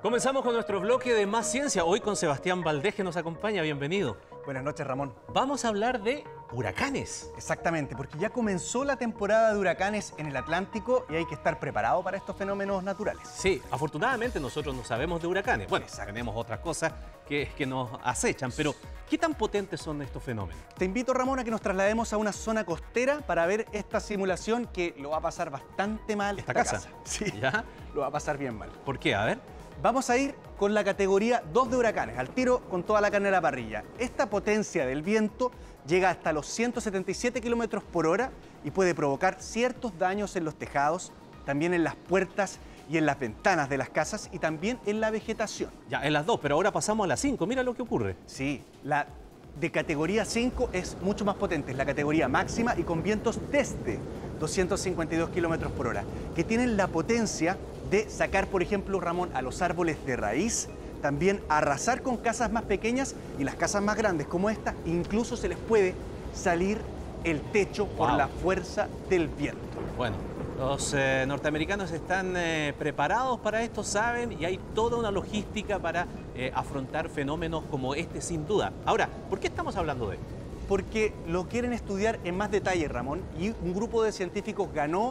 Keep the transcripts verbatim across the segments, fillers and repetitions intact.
Comenzamos con nuestro bloque de Más Ciencia, hoy con Sebastián Valdés, que nos acompaña. Bienvenido. Buenas noches, Ramón. Vamos a hablar de huracanes. Exactamente, porque ya comenzó la temporada de huracanes en el Atlántico y hay que estar preparado para estos fenómenos naturales. Sí, afortunadamente nosotros no sabemos de huracanes. Bueno, Exacto. tenemos otras cosas que, que nos acechan, pero ¿qué tan potentes son estos fenómenos? Te invito, Ramón, a que nos traslademos a una zona costera para ver esta simulación que lo va a pasar bastante mal. ¿Esta casa? Sí, ¿Ya? lo va a pasar bien mal. ¿Por qué? A ver. Vamos a ir con la categoría dos de huracanes, al tiro con toda la carne a la parrilla. Esta potencia del viento llega hasta los ciento setenta y siete kilómetros por hora y puede provocar ciertos daños en los tejados, también en las puertas y en las ventanas de las casas y también en la vegetación. Ya, en las dos, pero ahora pasamos a las cinco. Mira lo que ocurre. Sí, la de categoría cinco es mucho más potente, es la categoría máxima y con vientos desde doscientos cincuenta y dos kilómetros por hora, que tienen la potencia de sacar, por ejemplo, Ramón, a los árboles de raíz, también arrasar con casas más pequeñas y las casas más grandes como esta, incluso se les puede salir el techo por Wow. la fuerza del viento. Bueno, los eh, norteamericanos están eh, preparados para esto, saben, y hay toda una logística para eh, afrontar fenómenos como este, sin duda. Ahora, ¿por qué estamos hablando de esto? Porque lo quieren estudiar en más detalle, Ramón, y un grupo de científicos ganó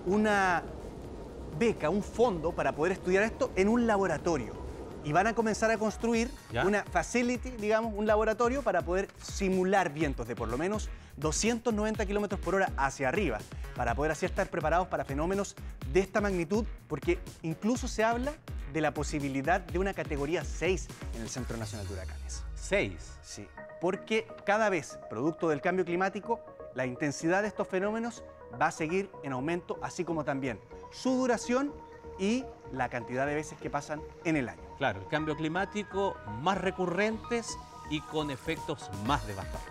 una beca, un fondo para poder estudiar esto en un laboratorio. Y van a comenzar a construir ¿Ya? una facility, digamos, un laboratorio para poder simular vientos de por lo menos doscientos noventa kilómetros por hora hacia arriba, para poder así estar preparados para fenómenos de esta magnitud, porque incluso se habla de la posibilidad de una categoría seis en el Centro Nacional de Huracanes. Seis. Sí, porque cada vez, producto del cambio climático, la intensidad de estos fenómenos va a seguir en aumento, así como también su duración y la cantidad de veces que pasan en el año. Claro, el cambio climático más recurrentes y con efectos más devastadores.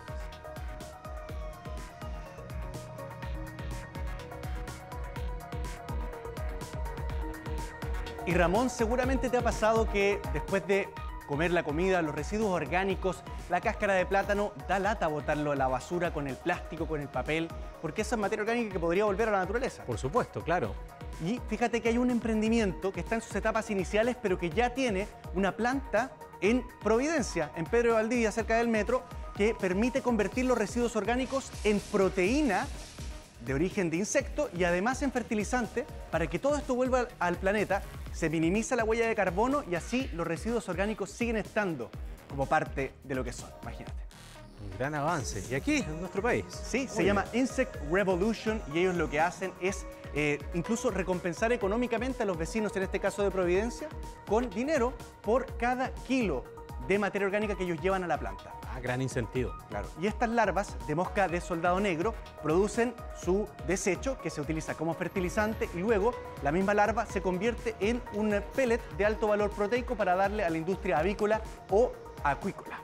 Y Ramón, seguramente te ha pasado que después de comer la comida, los residuos orgánicos, la cáscara de plátano, da lata botarlo a la basura con el plástico, con el papel, porque esa es materia orgánica que podría volver a la naturaleza. Por supuesto, claro. Y fíjate que hay un emprendimiento que está en sus etapas iniciales, pero que ya tiene una planta en Providencia, en Pedro de Valdivia, cerca del metro, que permite convertir los residuos orgánicos en proteína de origen de insecto y además en fertilizante para que todo esto vuelva al planeta, se minimiza la huella de carbono y así los residuos orgánicos siguen estando como parte de lo que son, imagínate. Un gran avance. Y aquí, en nuestro país. Sí, se Muy llama bien. Insect Revolution y ellos lo que hacen es eh, incluso recompensar económicamente a los vecinos, en este caso de Providencia, con dinero por cada kilo de materia orgánica que ellos llevan a la planta. Ah, gran incentivo. Claro. Y estas larvas de mosca de soldado negro producen su desecho que se utiliza como fertilizante y luego la misma larva se convierte en un pellet de alto valor proteico para darle a la industria avícola o acuícola.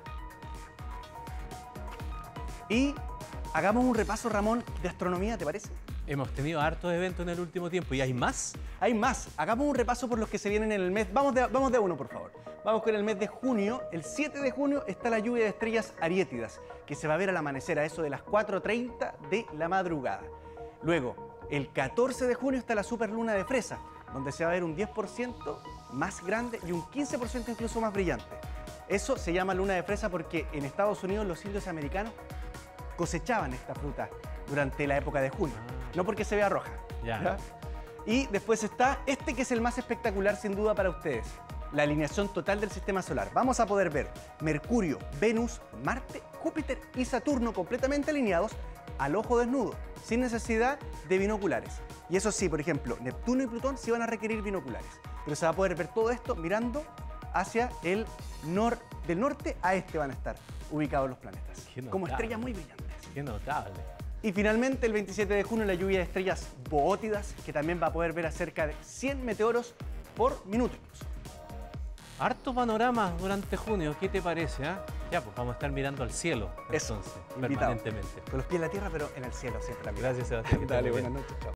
Y hagamos un repaso, Ramón, de astronomía, ¿te parece? Hemos tenido hartos eventos en el último tiempo. ¿Y hay más? Hay más. Hagamos un repaso por los que se vienen en el mes. Vamos de, vamos de a uno, por favor. Vamos con el mes de junio. El siete de junio está la lluvia de estrellas Ariétidas, que se va a ver al amanecer a eso de las cuatro treinta de la madrugada. Luego, el catorce de junio está la superluna de Fresa, donde se va a ver un diez por ciento más grande y un quince por ciento incluso más brillante. Eso se llama luna de Fresa porque en Estados Unidos los indios americanos cosechaban esta fruta durante la época de junio, no porque se vea roja. Ya. ¿Ya? Y después está este que es el más espectacular sin duda para ustedes, la alineación total del sistema solar. Vamos a poder ver Mercurio, Venus, Marte, Júpiter y Saturno completamente alineados al ojo desnudo, sin necesidad de binoculares. Y eso sí, por ejemplo, Neptuno y Plutón sí van a requerir binoculares, pero se va a poder ver todo esto mirando hacia el norte, del norte a este van a estar ubicados los planetas, Qué como notable. estrellas muy brillantes. Qué notable. Y finalmente, el veintisiete de junio, la lluvia de estrellas Boótidas, que también va a poder ver a cerca de cien meteoros por minuto incluso. Harto panorama durante junio. ¿Qué te parece? Ah? Ya, pues vamos a estar mirando al cielo, Eso, entonces, invitado. permanentemente. Con los pies en la tierra, pero en el cielo siempre. amigo. Gracias, Sebastián. que estés Dale, muy bien. buenas noches. Chao.